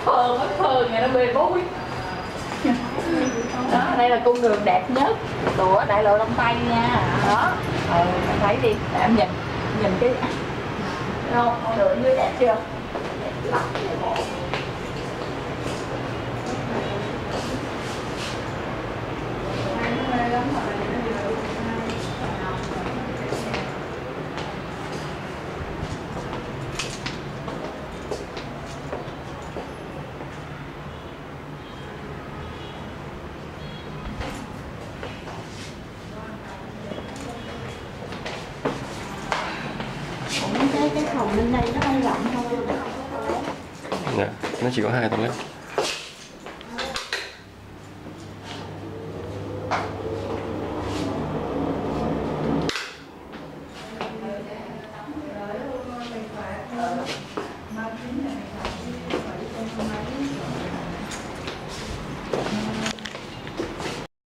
Phơn này nó bê bối. Đó, đây là cung đường đẹp nhất của đại lộ Đông Tây nha. Đó, bạn thấy đi, để em nhìn cái không, đường dưới đẹp chưa? Đẹp lắm. Cái phòng bên đây nó hơi rộng thôi. Dạ, nó chỉ có 2 toilet.